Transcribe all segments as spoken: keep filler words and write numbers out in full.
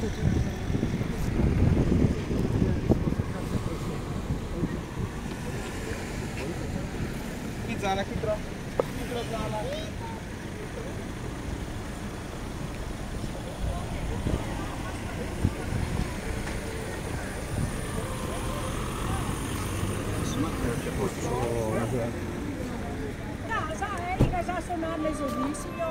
Zana hitro. Hitro Zana. No, sa, Erika sa suonare l'esodissimo.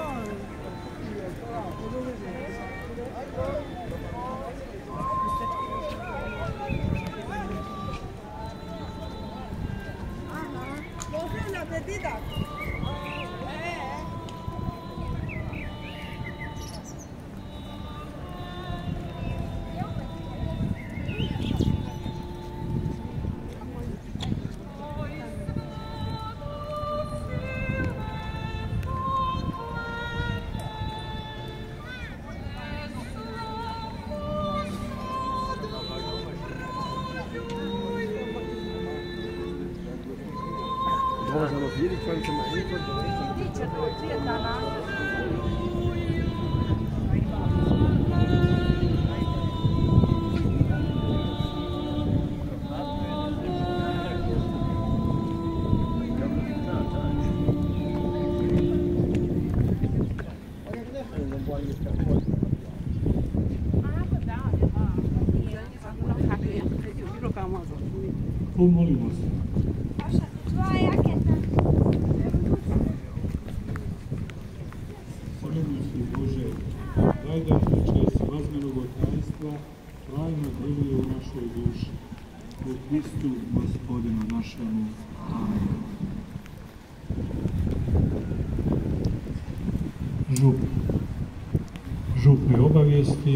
Una pedida. Was er auf jeden Fall schon mal Pomolimo se. Milostiv Bože, daj da čest razmenog tajstva trajno djeluje u našoj duši. U Hristu Gospodinu našemu. Amen. Žup. Župne obavijesti.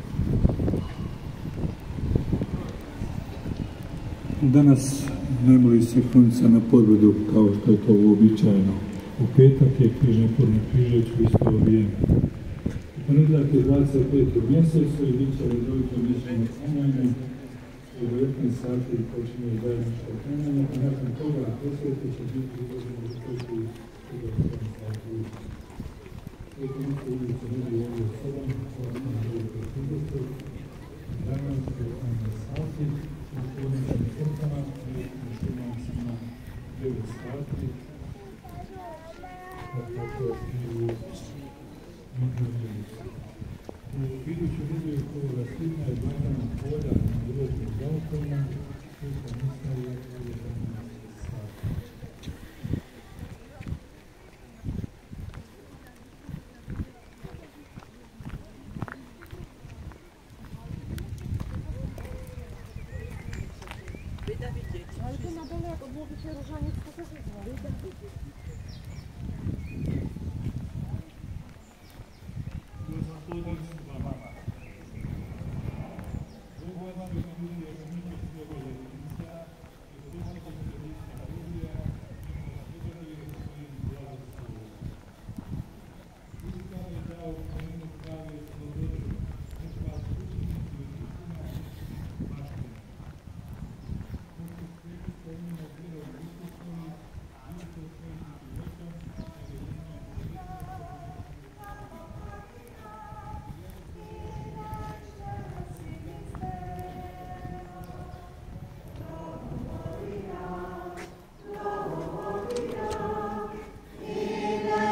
Danas nemoli sekunca na podvodu kao što je to uobičajeno. U petak je križni put na Križeću u isto vrijeme. U ponedjeljak je dvadeset peti mjesecu i bit će redovito mjesečno klanjanje. U devetnaest sati počinje zajedničko klanjanje, a nakon toga desete će biti izloženo u kuću u devetnaest sati. Sveti niko ulica ljudi ovdje u sedam, osam devet trideset, danas u devetnaest sati, u podničnim crkvama i u šumancima devet sati. Tako i u Medjugorju. U iduću nedelju kovoga svibnja je blagdana polja na Europskim balkonima, Sveta misa je u jedanaest sati. Ale to na dole, jak byłoby się różaniec, to też jest Gospodin